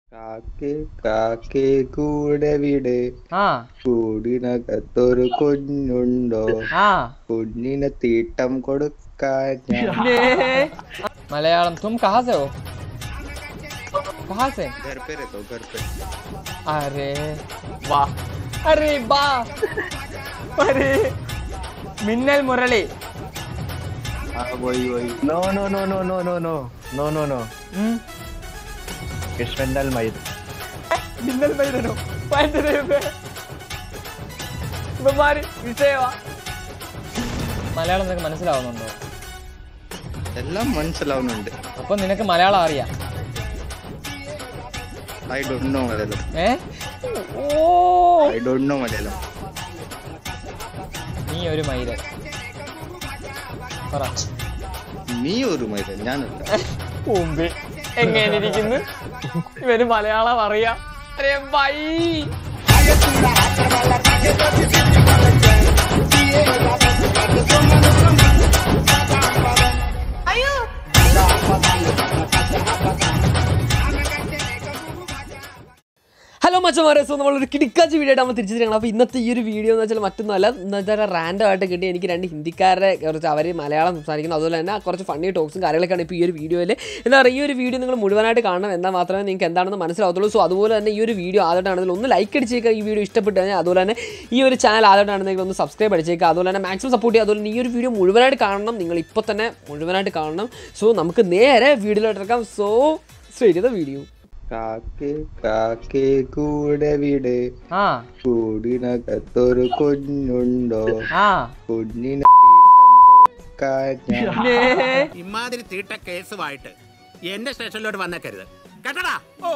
കാക്കേ കാക്കേ കൂടെവിടെ കൂടിനകത്തൊരു കുഞ്ഞുണ്ടോ കുഞ്ഞിന് തീട്ടം കൊടുക്കാൻ मलयालम तुम कहाँ से हो? कहाँ से? घर पे रहता हूँ घर पे। अरे वाह अरे वाह अरे मिन्नल मुरली वही वही No no no no no no no no no no. It's Minnal Mair. മിന്നൽ മൈരനോ ഇവന്മാര് വിഷയവാ. മലയാളം നിനക്ക് മനസ്സിലാവുന്നുണ്ടോ? എല്ലാം മനസ്സിലാവുന്നുണ്ട്. അപ്പൊ നിനക്ക് മലയാളം അറിയാം? I don't know Malayalam. I don't know Malayalam. നീ ഒരു മൈരൻ പറ. നീ ഒരു മൈരൻ ഞാനല്ല. മുമ്പേ എങ്ങനെ ഇരിക്കുന്നു? ഇവന് മലയാളം അറിയാം. അരേ ബൈ ഹലോ മച്ചന്മാരെ, സോ നമ്മളൊരു കിടിക്കാച്ച് വീഡിയോ ആയിട്ട് നമ്മൾ തിരിച്ചിരിക്കണം. അപ്പോൾ ഇന്നത്തെ ഈ ഒരു വീഡിയോ എന്ന് വെച്ചാൽ മറ്റൊന്നുമല്ല, എന്താ റാൻഡം ആയിട്ട് കിട്ടി എനിക്ക് രണ്ട് ഹിന്ദിക്കാരെ കുറച്ച് അവർ മലയാളം സംസാരിക്കുന്നു, അതുപോലെ തന്നെ കുറച്ച് ഫണ്ണി ടോക്സും കാര്യങ്ങളൊക്കെയാണ് ഇപ്പോൾ ഈ ഒരു വീഡിയോയിൽ. എന്താ പറയുക, ഈ ഒരു വീഡിയോ നിങ്ങൾ മുഴുവനായിട്ട് കാണണം, എന്നാൽ മാത്രമേ നിങ്ങൾക്ക് എന്താണെന്ന് മനസ്സിലാവത്തുള്ളൂ. സോ അതുപോലെ തന്നെ ഈ ഒരു വീഡിയോ ആദ്യമായിട്ടാണെങ്കിൽ ഒന്ന് ലൈക്ക് അടിച്ചേക്കുക, ഈ വീഡിയോ ഇഷ്ടപ്പെട്ട് കഴിഞ്ഞാൽ. അതുപോലെ തന്നെ ഈ ഒരു ചാനൽ ആദ്യമായിട്ടാണെങ്കിൽ ഒന്ന് സബ്സ്ക്രൈബ് അടിച്ചേക്കുക, അതുപോലെ തന്നെ മാക്സിമം സപ്പോർട്ട് ചെയ്യുക. അതുപോലെ ഈ ഒരു വീഡിയോ മുഴുവനായിട്ട് കാണണം, നിങ്ങൾ ഇപ്പോൾ തന്നെ മുഴുവനായിട്ട് കാണണം. സോ നമുക്ക് നേരെ വീഡിയോയിലോട്ട് ഇറക്കാം. സോ സ്ട്രേറ്റ് ചെയ്ത വീഡിയോ. കാക്കേ കാക്കേ കൂടെവിടെ കൂടിനകത്തൊരു കുഞ്ഞുണ്ടോ കുഞ്ഞിന് ഇമാതിരി തീട്ട കേസുമായിട്ട് എന്റെ സ്റ്റേഷനിലോട്ട് വന്നേക്കരുത് കേട്ടടാ.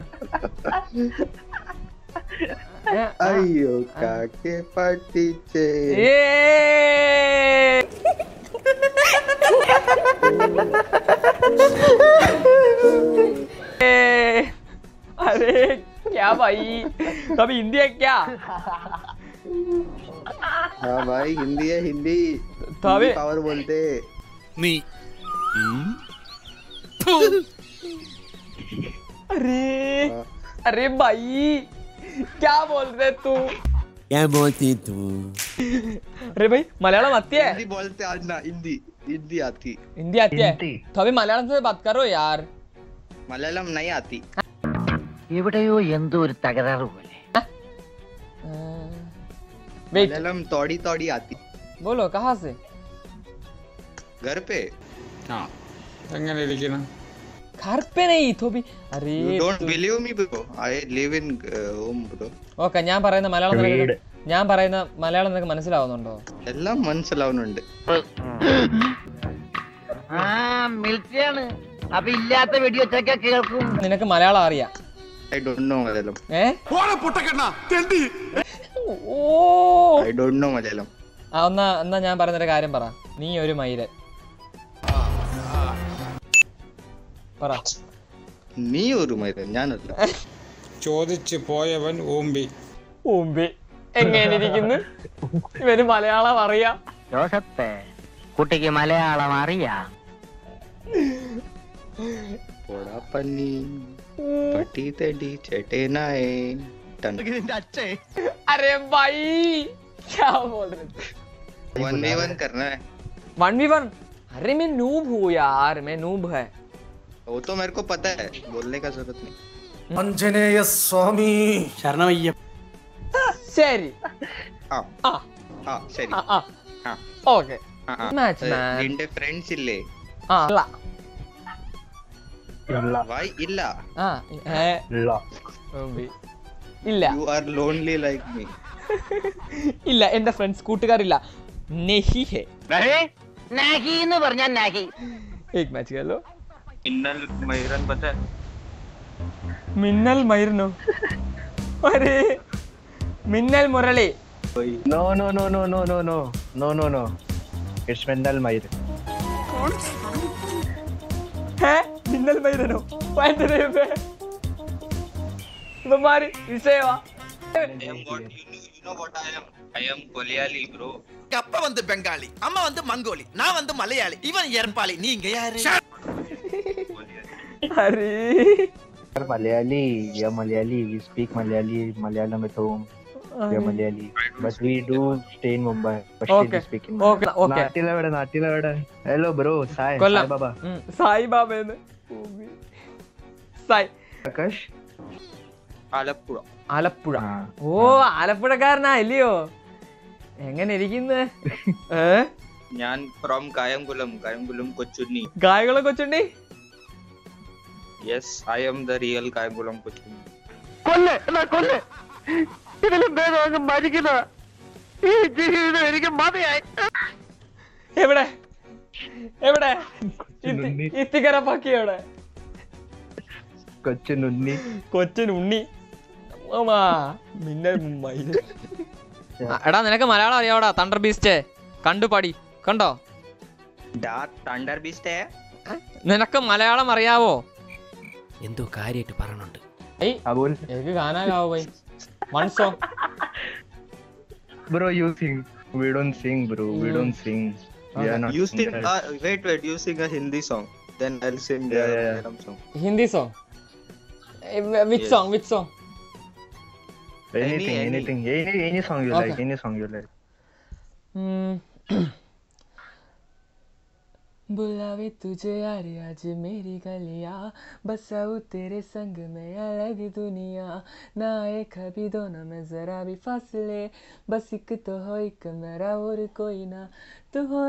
അയ്യോ കാക്കേ പറ്റിച്ചേ. अरे क्या भाई, कभी हिंदी है क्या? हाँ भाई हिंदी है हिंदी. तभी पावर बोलते नहीं. अरे अरे भाई क्या बोल रहे तू? क्या बोलती तू? अरे भाई मलयालम आती है? हिंदी बोलते आज ना हिंदी हिंदी आती. हिंदी आती है तो अभी मलयालम से बात करो यार. मलयालम नहीं आती. എവിടെയോ എന്തോ ഒരു തകരാറ് പോലെ. मलयालम तोड़ी तोड़ी आती. बोलो कहाँ से? घर पे. हाँ എങ്ങനെ ഇരിക്കണം? घर पे नहीं तो भी. अरे you don't believe me bro, I live in home bro. Okay, ഞാൻ പറയുന്ന മലയാളം നിനക്ക് മനസ്സിലാവുന്നുണ്ടോ? എല്ലാം മനസ്സിലാവുന്നുണ്ട്. ആ മിലിറ്ററിയാണ്, അപ്പൊ ഇല്ലാത്ത വെടിവെച്ചൊക്കെ കേൾക്കും. നിനക്ക് മലയാളം അറിയാം? I don't know Malayalam. I don't know Malayalam. എന്നാ ഞാൻ പറയുന്നൊരു കാര്യം പറ. നീ ഒരു മൈരൻ പറ. നീ ഒരു മൈരൻ ഞാനല്ല. ചോദിച്ചു പോയവൻ ഓമ്പി. ഓമ്പി എങ്ങനെ ഇരിക്കുന്നു? ഇവന് മലയാളം അറിയാം. ജോസപ്പേ, കുട്ടിക്ക് മലയാളം അറിയാം. പോടാ പന്നി പട്ടി തടി ചേട്ടനായേ. अरे भाई क्या बोल रहे थे? 1v1 करना है. 1v1? अरे मैं नूब हूँ यार, मैं नूब है. वो तो मेरे को पता है, बोलने का जरूरत नहीं. ആഞ്ജനേയ സ്വാമി ശരണമയ്യ. ശരി ശരി. Okay match man. നിന്റെ ഫ്രണ്ട്സ് ഇല്ലേ? അല്ല വൈ ഇല്ല? ഇല്ല. You are lonely like me. ഇല്ല, എന്റെ ഫ്രണ്ട്സ് കൂട്ടുകാരില്ല. നെഹി ഹേ. നാഹി എന്ന് പറഞ്ഞാൽ നാഹി. एक मैच खेलो. मिन्नल मयूरन पता है? मिन्नल मयूरनो? अरे मिन्नल मुरली. No no no no no no no no no no. It's Minnal Mair. है मिन्नल मयूरनो पैंतरे पे तुम्हारी विषयवा. You know what I am? I am Kolyali bro. அப்பா வந்து பெங்காலி, அம்மா வந்து மங்கோலி, நான் வந்து மலையாளி, இவன் ஏற்பாளி, நீங்க யாரு? अरे Malayali. We are Malayali. We speak Malayali. Malayalam at home. We are Malayali. But we do stay in Mumbai. But still we speak in Malayalam. Okay. Natilavada. Hello bro. Sai. Kollam. Sai Baba. Sai Baba. Sai. Akash. Alappuzha. ഓ ആലപ്പുഴക്കാരനാ അല്ലയോ? എങ്ങനെ ഇരിക്കുന്നു? ഞാൻ from Kayamkulam Kochunni. Kayamkulam Kochunni? Yes, I am the real Kayamkulam Kochunni. കൊല്ല് ഇതിലും ഭേദം മരിക്കുന്ന ഈ ജീവിതം എനിക്ക് മതിയായി. എവിടെ ഇത്തിക്കര പക്കി എവിടെ? കൊച്ചുണ്ണി. എടാ നിനക്ക് മലയാളം അറിയാവടാ? തണ്ടർ ബീസ്റ്റ് കണ്ടു പാടി കണ്ടോ? തണ്ടർ ബീസ്റ്റ് നിനക്ക് മലയാളം അറിയാവോ? എന്തോ കാര്യമായിട്ട് പറഞ്ഞുണ്ട്. എനിക്ക് ഗാനാ ഗാവോ by one song. Bro, you sing. We don't sing, bro. We don't sing. We are not You sing. singers. Wait. You sing a Hindi song. Then I'll sing the Malayalam song. Hindi song? Which song? Anything. Any song you like. Any song you like. बुलावे तुझे यारे आज मेरी गलियां, बसाऊं तेरे संग में अलग दुनिया, ना आए कभी दोनों में जरा भी फासले, बस एक तो हो एक मेरा और कोई ना, तू हो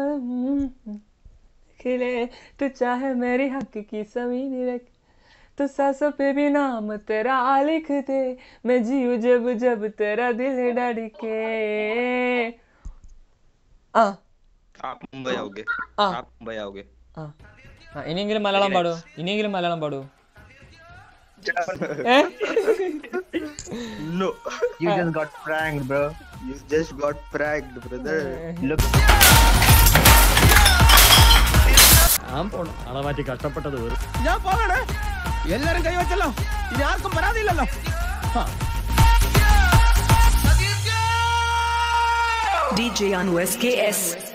खिले, तू चाहे मेरी हक की जमीन रख, तो सांसों पे भी नाम तेरा लिख दे, मैं जीऊं जब जब तेरा दिल धड़के. आप मुंबई आओगे. ഇനിയെങ്കിലും മലയാളം പാടൂ. No. You just got pranked, bro. You just got pranked, brother. Look. അളവാറ്റി കഷ്ടപ്പെട്ടത് ഞാൻ പോകണേ. എല്ലാരും കൈവച്ചല്ലോ. ഇനി ആർക്കും പരാതിയില്ലല്ലോ. DJ Anu SKS.